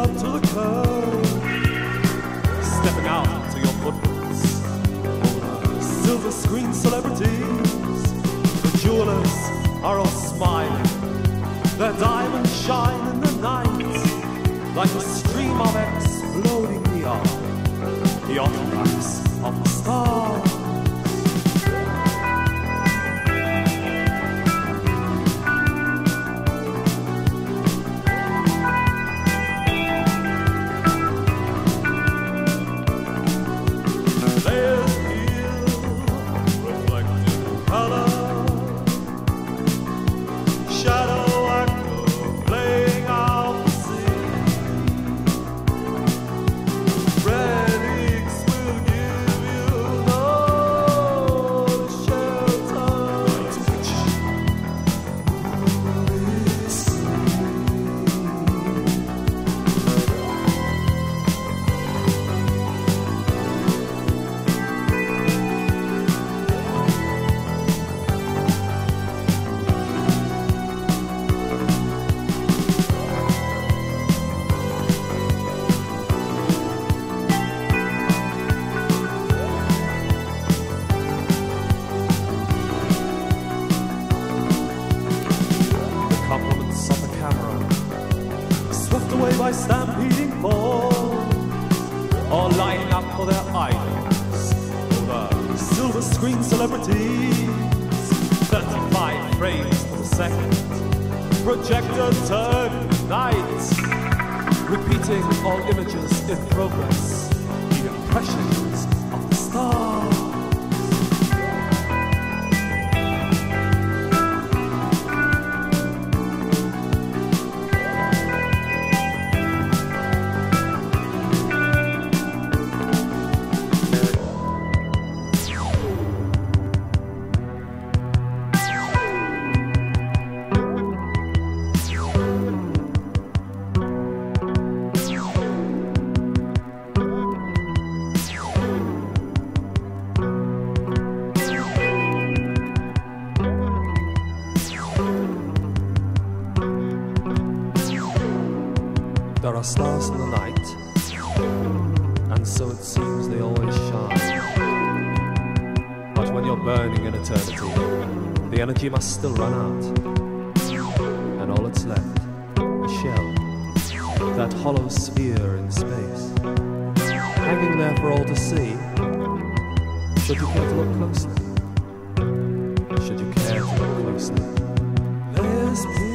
up to the curb, stepping out to your footprints. Silver screen celebrities, the jewelers are all smiling. Their diamonds shine in the night like a stream of exploding neon, the autographs of the stars. Compliments of the camera, swept away by stampeding falls, or lining up for their idols, the silver screen celebrities. 35 frames per second, projector turning night, repeating all images in progress, the impressions of the stars. There are stars in the night, and so it seems they always shine. But when you're burning in eternity, the energy must still run out, and all that's left, a shell, that hollow sphere in space, hanging there for all to see. Should you care to look closely? Should you care to look closely? There's